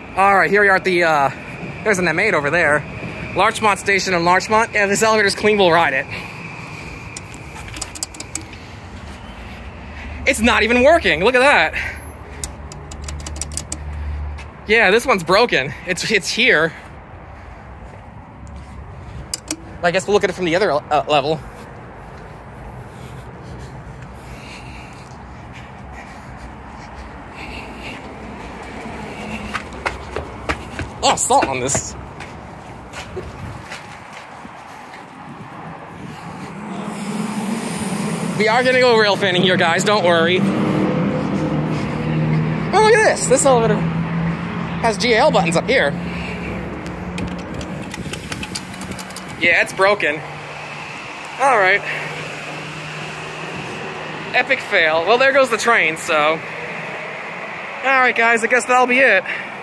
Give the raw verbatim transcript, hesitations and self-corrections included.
All right, here we are at the, uh, there's an M eight over there. Larchmont station in Larchmont. Yeah, this elevator's clean, we'll ride it. It's not even working, look at that. Yeah, this one's broken. It's, it's here. I guess we'll look at it from the other uh, level. Oh, salt on this. We are gonna go rail fanning here, guys, don't worry. Oh, look at this. This elevator has G A L buttons up here. Yeah, it's broken. All right. Epic fail. Well, there goes the train, so. All right, guys, I guess that'll be it.